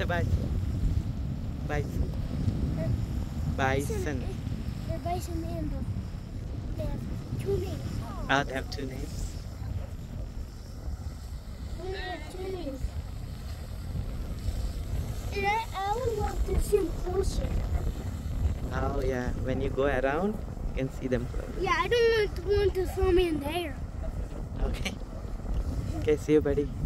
a bison. Bison. Bison. They're bison and they have two names. Oh, they have two names. They have two names. And I would love to see them closer. Oh yeah, when you go around, you can see them close. Yeah, I don't want to throw me in there. Okay. Okay, see you, buddy.